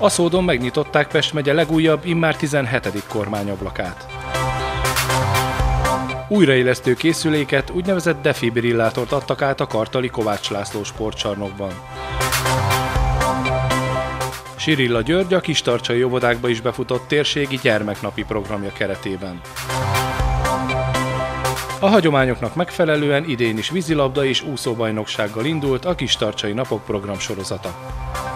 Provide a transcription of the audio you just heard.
Aszódon megnyitották Pest megye legújabb, immár 17. kormányablakát. Újraélesztő készüléket, úgynevezett defibrillátort adtak át a kartali Kovács László sportcsarnokban. Sirilla György a kistarcsai óvodákba is befutott térségi gyermeknapi programja keretében. A hagyományoknak megfelelően idén is vízilabda és úszóbajnoksággal indult a Kistarcsai Napok programsorozata.